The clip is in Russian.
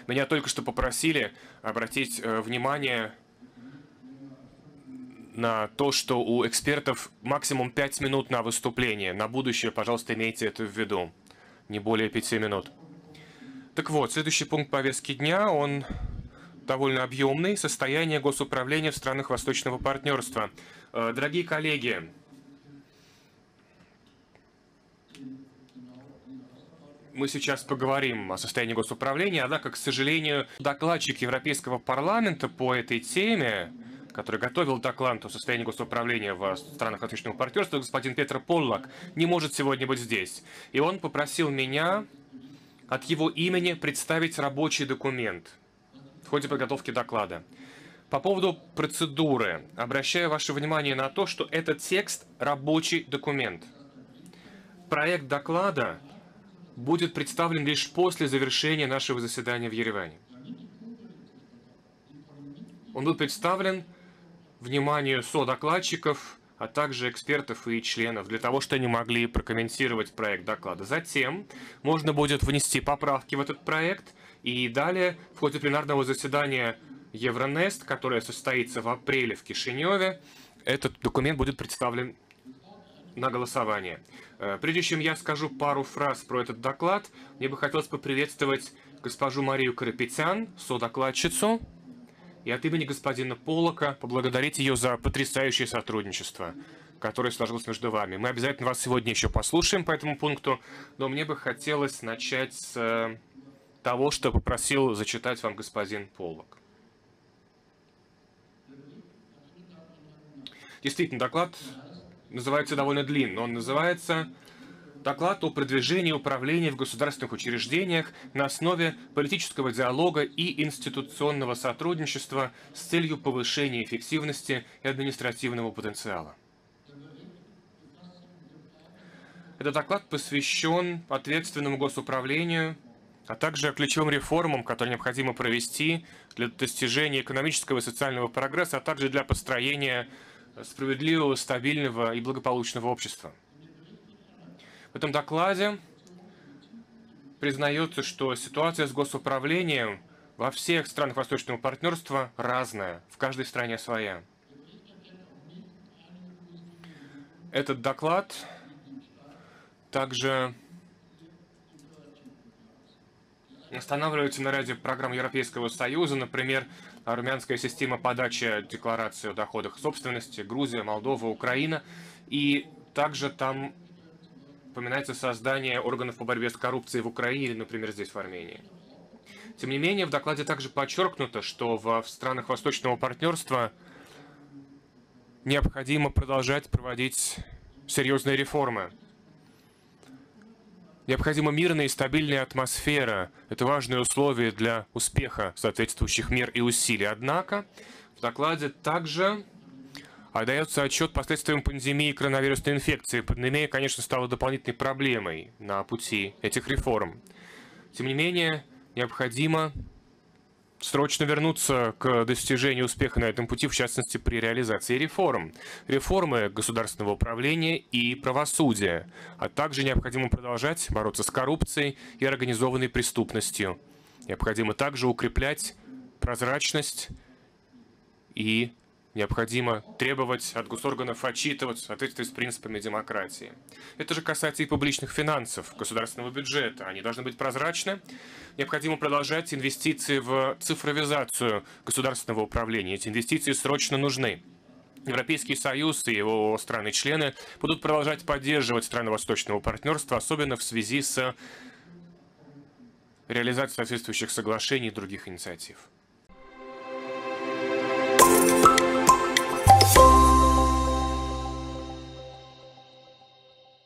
Меня только что попросили обратить внимание на то, что у экспертов максимум 5 минут на выступление. На будущее, пожалуйста, имейте это в виду. Не более 5 минут. Так вот, следующий пункт повестки дня, он довольно объемный. Состояние госуправления в странах Восточного партнерства. Дорогие коллеги, мы сейчас поговорим о состоянии госуправления, однако, к сожалению, докладчик Европейского парламента по этой теме, который готовил доклад о состоянии госуправления в странах Восточного партнерства, господин Петр Поллак, не может сегодня быть здесь. И он попросил меня от его имени представить рабочий документ в ходе подготовки доклада. По поводу процедуры, обращаю ваше внимание на то, что этот текст – рабочий документ. Проект доклада будет представлен лишь после завершения нашего заседания в Ереване. Он будет представлен вниманию содокладчиков, а также экспертов и членов, для того, чтобы они могли прокомментировать проект доклада. Затем можно будет внести поправки в этот проект, и далее в ходе пленарного заседания Евронест, которое состоится в апреле в Кишиневе, этот документ будет представлен на голосование. Прежде чем я скажу пару фраз про этот доклад, мне бы хотелось поприветствовать госпожу Марию Карапетян, содокладчицу, и от имени господина Поллака поблагодарить ее за потрясающее сотрудничество, которое сложилось между вами. Мы обязательно вас сегодня еще послушаем по этому пункту, но мне бы хотелось начать с того, что попросил зачитать вам господин Поллак. Действительно, доклад называется довольно длинно. Он называется «Доклад о продвижении управления в государственных учреждениях на основе политического диалога и институционного сотрудничества с целью повышения эффективности и административного потенциала». Этот доклад посвящен ответственному госуправлению, а также ключевым реформам, которые необходимо провести для достижения экономического и социального прогресса, а также для построения справедливого, стабильного и благополучного общества. В этом докладе признается, что ситуация с госуправлением во всех странах Восточного партнерства разная, в каждой стране своя. Этот доклад также останавливается на ряде программ Европейского Союза, например, армянская система подачи декларации о доходах собственности, Грузия, Молдова, Украина, и также там упоминается создание органов по борьбе с коррупцией в Украине или, например, здесь, в Армении. Тем не менее, в докладе также подчеркнуто, что в странах Восточного партнерства необходимо продолжать проводить серьезные реформы. Необходима мирная и стабильная атмосфера. Это важное условие для успеха соответствующих мер и усилий. Однако в докладе также отдается отчет последствиям пандемии коронавирусной инфекции. Пандемия, конечно, стала дополнительной проблемой на пути этих реформ. Тем не менее, необходимо срочно вернуться к достижению успеха на этом пути, в частности, при реализации реформ. Реформы государственного управления и правосудия. А также необходимо продолжать бороться с коррупцией и организованной преступностью. Необходимо также укреплять прозрачность и необходимо требовать от госорганов отчитываться в соответствии с принципами демократии. Это же касается и публичных финансов, государственного бюджета. Они должны быть прозрачны. Необходимо продолжать инвестиции в цифровизацию государственного управления. Эти инвестиции срочно нужны. Европейский Союз и его страны-члены будут продолжать поддерживать страны Восточного партнерства, особенно в связи с реализацией соответствующих соглашений и других инициатив.